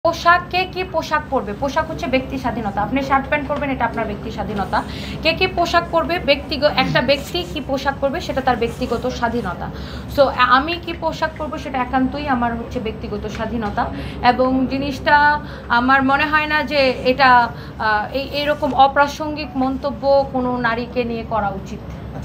পোশাক কে কি পোশাক পরবে, পোশাক হচ্ছে ব্যক্তি স্বাধীনতা। আপনি শার্ট প্যান্ট পরবেন, এটা আপনার ব্যক্তি স্বাধীনতা। কে কি পোশাক পরবে, একটা ব্যক্তি কি পোশাক পরবে সেটা তার ব্যক্তিগত স্বাধীনতা। সো আমি কি পোশাক পরবো সেটা একান্তই আমার হচ্ছে ব্যক্তিগত স্বাধীনতা, এবং জিনিসটা আমার মনে হয় না যে এটা এরকম অপ্রাসঙ্গিক মন্তব্য কোনো নারীকে নিয়ে করা উচিত।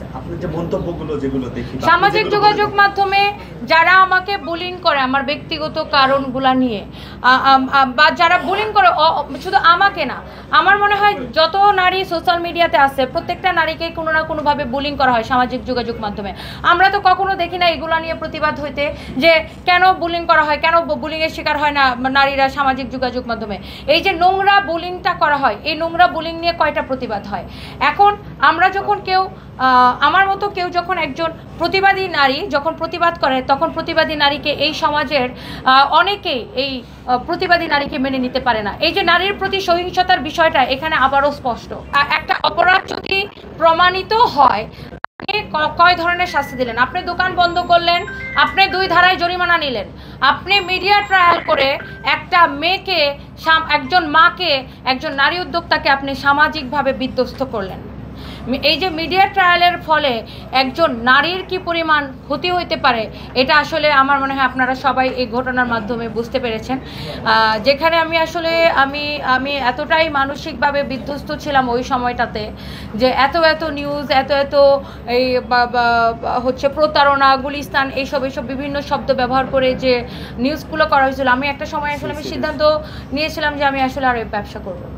সামাজিক যোগাযোগ মাধ্যমে যারা আমাকে বুলিং করে আমার ব্যক্তিগত কারণগুলো নিয়ে, বা যারা বুলিং করে শুধু আমাকে না, আমার মনে হয় যত নারী সোশ্যাল মিডিয়াতে আছে প্রত্যেকটা নারীকে কোনো না কোনোভাবে বুলিং করা হয় সামাজিক যোগাযোগ মাধ্যমে। আমরা তো কখনো দেখি না এগুলো নিয়ে প্রতিবাদ হইতে, যে কেন বুলিং করা হয়, কেন বুলিংয়ের শিকার হয় না নারীরা সামাজিক যোগাযোগ মাধ্যমে। এই যে নোংরা বুলিংটা করা হয়, এই নোংরা বুলিং নিয়ে কয়টা প্রতিবাদ হয়। এখন আমরা যখন কেউ আমার মতো কেউ যখন একজন প্রতিবাদী নারী যখন প্রতিবাদ করে, তখন প্রতিবাদী নারীকে এই সমাজের অনেকেই এই প্রতিবাদী নারীকে মেনে নিতে পারে না। এই যে নারীর প্রতি সহিংসতার বিষয়টা এখানে আবারও স্পষ্ট। একটা অপরাধ যদি প্রমাণিত হয়, কয় ধরনের শাস্তি দিলেন? আপনি দোকান বন্ধ করলেন, আপনি 2 ধারায় জরিমানা নিলেন, আপনি মিডিয়া ট্রায়াল করে একটা মেয়েকে, একজন মাকে, একজন নারী উদ্যোক্তাকে আপনি সামাজিকভাবে বিধ্বস্ত করলেন। এই যে মিডিয়া ট্রায়ালের ফলে একজন নারীর কি পরিমাণ ক্ষতি হইতে পারে, এটা আসলে আমার মনে হয় আপনারা সবাই এই ঘটনার মাধ্যমে বুঝতে পেরেছেন। যেখানে আমি আসলে আমি এতটাই মানসিকভাবে বিধ্বস্ত ছিলাম ওই সময়টাতে, যে এত নিউজ, এত এই হচ্ছে প্রতারণা, গুলিস্তান, এইসব বিভিন্ন শব্দ ব্যবহার করে যে নিউজগুলো করা হয়েছিল, আমি একটা সময় আসলে আমি সিদ্ধান্ত নিয়েছিলাম যে আমি আসলে আর এই ব্যবসা করবো,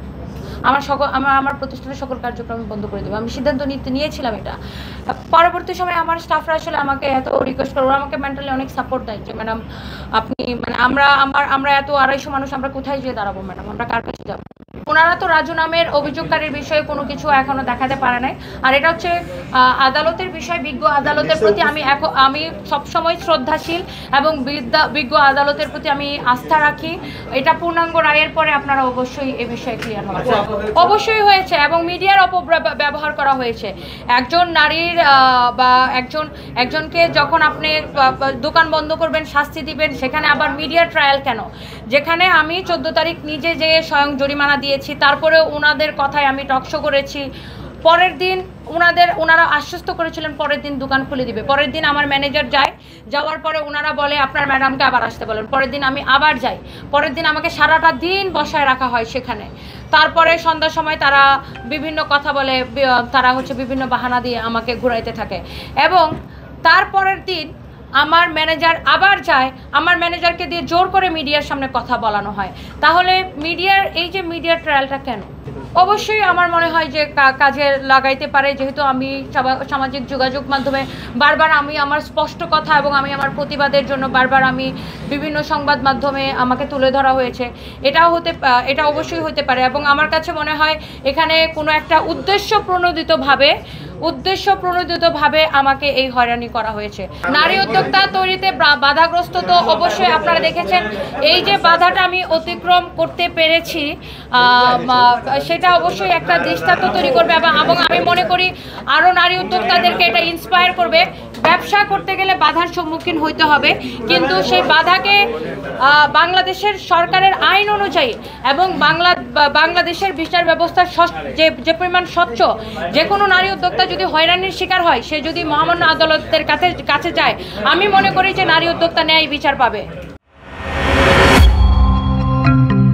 আমার প্রতিষ্ঠানের সকল কার্যক্রম বন্ধ করে দেবো। আমি সিদ্ধান্ত নিয়েছিলাম এটা। পরবর্তী সময় আমার স্টাফরা আসলে আমাকে এত রিকোয়েস্ট করে, ওরা আমাকে মেন্টালি অনেক সাপোর্ট দেয় যে ম্যাডাম আপনি আমরা এত 250 মানুষ, আমরা কোথায় যেয়ে দাঁড়াবো ম্যাডাম, আমরা কার কাছে যাবো। ওনারা তো রাজু নামের অভিযোগকারীর বিষয়ে কোনো কিছু এখনো দেখাতে পারে নাই। আর এটা হচ্ছে আদালতের বিষয়, বিজ্ঞ আদালতের প্রতি আমি সবসময় শ্রদ্ধাশীল, এবং বিজ্ঞ আদালতের প্রতি আমি আস্থা রাখি। এটা পূর্ণাঙ্গ রায়ের পরে আপনারা অবশ্যই এ বিষয়ে ক্লিয়ার হবেন। অবশ্যই হয়েছে, এবং মিডিয়ার অপব্যবহার করা হয়েছে। একজন নারীর বা একজনকে যখন আপনি দোকান বন্ধ করবেন, শাস্তি দিবেন, সেখানে আবার মিডিয়া ট্রায়াল কেন? যেখানে আমি 14 তারিখ নিজে যেয়ে স্বয়ং জরিমানা দিয়েছি, তারপরেও ওনাদের কথায় আমি টকশো করেছি। পরের দিন ওনারা আশ্বস্ত করেছিলেন পরের দিন দোকান খুলে দিবে। পরের দিন আমার ম্যানেজার যাওয়ার পরে ওনারা বলে আপনার ম্যাডামকে আবার আসতে বলেন। পরের দিন আমি আবার যাই, পরের দিন আমাকে সারাটা দিন বসায় রাখা হয় সেখানে। তারপরে সন্ধ্যার সময় তারা বিভিন্ন কথা বলে, তারা হচ্ছে বিভিন্ন বাহানা দিয়ে আমাকে ঘুরাইতে থাকে, এবং তারপরের দিন আমার ম্যানেজার আবার যায়, আমার ম্যানেজারকে দিয়ে জোর করে মিডিয়ার সামনে কথা বলানো হয়। তাহলে এই যে মিডিয়া ট্রায়ালটা কেন? অবশ্যই আমার মনে হয় যে কাজে লাগাইতে পারে, যেহেতু আমি সামাজিক যোগাযোগ মাধ্যমে বারবার আমি আমার স্পষ্ট কথা এবং আমি আমার প্রতিবাদের জন্য বারবার আমি বিভিন্ন সংবাদ মাধ্যমে আমাকে তুলে ধরা হয়েছে। এটা অবশ্যই হতে পারে, এবং আমার কাছে মনে হয় এখানে কোনো একটা উদ্দেশ্য প্রণোদিতভাবে আমাকে এই হয়রানি করা হয়েছে। নারী উদ্যোক্তা তৈরিতে বাধাগ্রস্ত তো অবশ্যই আপনারা দেখেছেন। এই যে বাধাটা আমি অতিক্রম করতে পেরেছি, সেটা অবশ্যই একটা দৃষ্টান্ত তৈরি করবে, এবং আমি মনে করি আরও নারী উদ্যোক্তাদেরকে এটা ইন্সপায়ার করবে। ব্যবসা করতে গেলে বাধার সম্মুখীন হইতে হবে, কিন্তু সেই বাধাকে বাংলাদেশের সরকারের আইন অনুযায়ী এবং বাংলাদেশের বিচার ব্যবস্থার যে পরিমাণ স্বচ্ছ, যে কোনো নারী উদ্যোক্তা যদি হয়রানির শিকার হয়, সে যদি মহামান্য আদালতের কাছে যায়, আমি মনে করি যে নারী উদ্যোক্তা ন্যায় বিচার পাবে।